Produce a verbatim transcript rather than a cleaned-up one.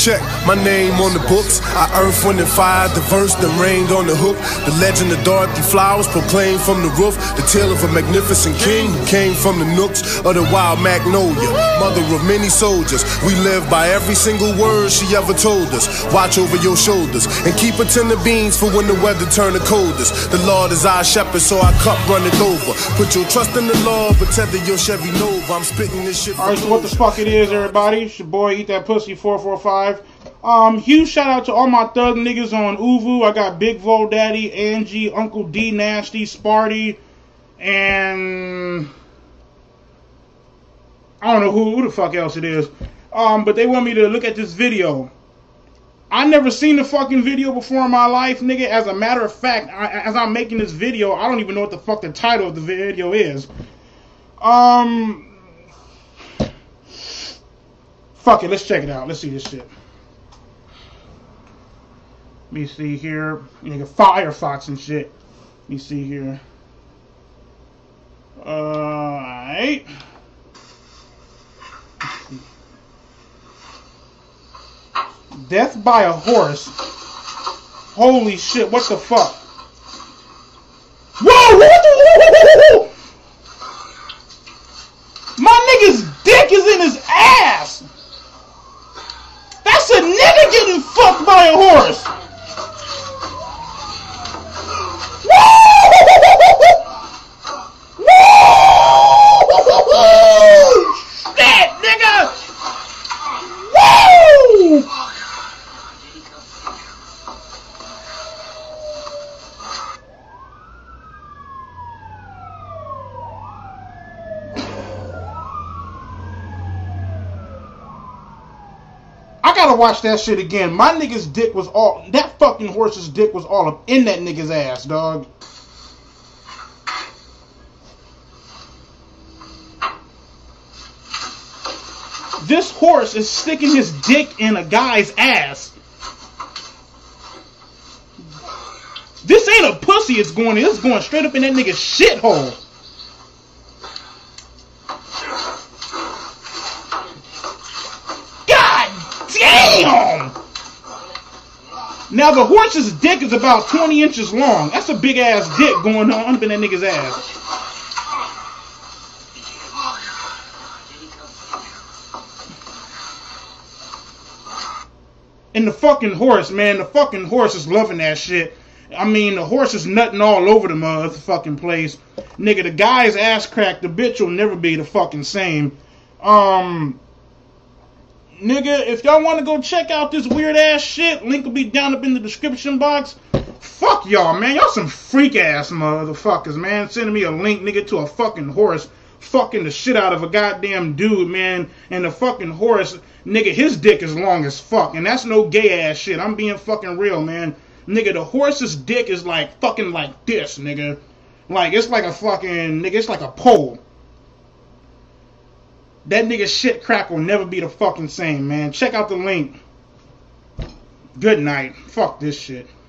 check, my name on the books. I earth, wind, and fire, the verse that rained on the hook. The legend of Dorothy Flowers proclaimed from the roof. The tale of a magnificent king who came from the nooks of the wild magnolia, mother of many soldiers. We live by every single word she ever told us. Watch over your shoulders and keep a tin of beans for when the weather turn the coldest. The Lord is our shepherd, so our cup runneth over. Put your trust in the Lord, but tether your Chevy Nova. I'm spitting this shit. Alright, so what the fuck it is, everybody? It's your boy Eat That Pussy four four five. Um, huge shout out to all my thug niggas on Uvu. I got Big Vo Daddy, Angie, Uncle D Nasty, Sparty, and I don't know who, who the fuck else it is. Um, but they want me to look at this video. I never seen the fucking video before in my life, nigga. As a matter of fact, I, as I'm making this video, I don't even know what the fuck the title of the video is. Um, fuck it, let's check it out. Let's see this shit. Let me see here. Nigga, Firefox and shit. Let me see here. Alright. Death by a horse. Holy shit, what the fuck? Whoa! Whoa, whoa, whoa, whoa, whoa. My nigga's dick is in his ass! That's a nigga getting fucked by a horse! Shit, nigga! Woo! I gotta watch that shit again. My nigga's dick was all, that fucking horse's dick was all up in that nigga's ass, dog. This horse is sticking his dick in a guy's ass. This ain't a pussy it's going in. It's going straight up in that nigga's shithole. God damn! Now the horse's dick is about twenty inches long. That's a big ass dick going on up in that nigga's ass. And the fucking horse, man, the fucking horse is loving that shit. I mean, the horse is nutting all over the motherfucking place. Nigga, the guy's ass cracked. The bitch will never be the fucking same. Um, nigga, if y'all want to go check out this weird ass shit, link will be down up in the description box. Fuck y'all, man. Y'all some freak ass motherfuckers, man. Sending me a link, nigga, to a fucking horse. Fucking the shit out of a goddamn dude, man. And the fucking horse, nigga, his dick is long as fuck. And that's no gay ass shit. I'm being fucking real, man. Nigga, the horse's dick is like fucking like this, nigga. Like, it's like a fucking, nigga, it's like a pole. That nigga shit crack will never be the fucking same, man. Check out the link. Good night. Fuck this shit.